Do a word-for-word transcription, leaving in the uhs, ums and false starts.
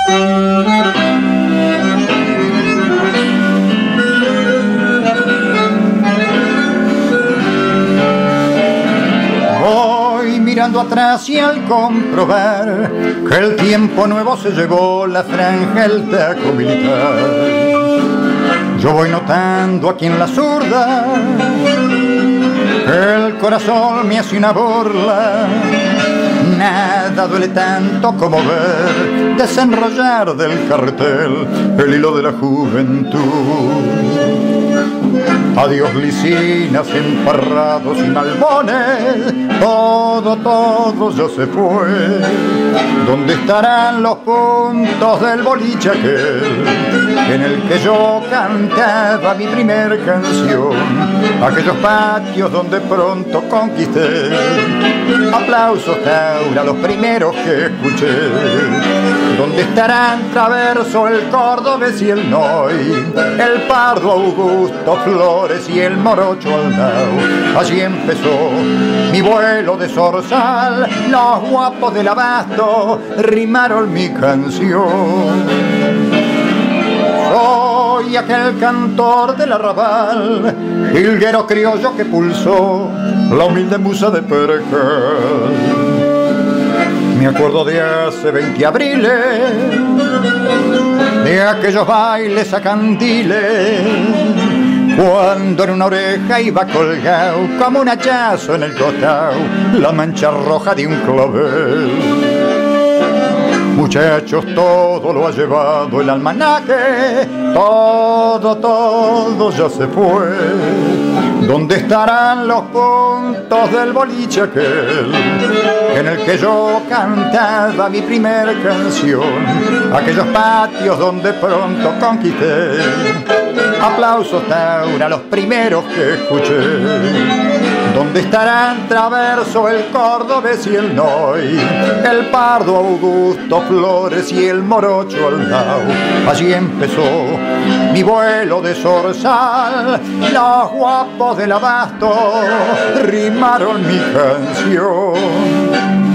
Voy mirando atrás y al comprobar que el tiempo nuevo se llevó la franja, el taco militar, yo voy notando aquí en la zurda que el corazón me hace una burla. Nada duele tanto como ver desenrollar del carretel el hilo de la juventud. Adiós licinas, emparrados y malbones, todo, todo ya se fue. ¿Dónde estarán los puntos del boliche aquel en el que yo cantaba mi primer canción? Aquellos patios donde pronto conquisté aplausos Taura, los primeros que escuché. ¿Dónde estarán Traverso, el cordobés y el Noy, el Pardo, Augusto, Flores y el morocho Aldao? Allí empezó mi vuelo de zorzal, los guapos del abasto rimaron mi canción. Soy aquel cantor del arrabal, jilguero criollo que pulsó la humilde musa de Percal. Me acuerdo de hace veinte abriles, de aquellos bailes a candiles, cuando en una oreja iba colgado como un hachazo en el costado la mancha roja de un clavel. Muchachos, todo lo ha llevado el almanaque, todo, todo ya se fue. ¿Dónde estarán los puntos del boliche aquel en el que yo cantaba mi primera canción? Aquellos patios donde pronto conquisté aplausos Taura, los primeros que escuché. ¿Dónde estarán Traverso, el cordobés y el Noy, el Pardo, Augusto, Flores y el morocho Aldao? Allí empezó mi vuelo de zorzal, los guapos del abasto rimaron mi canción.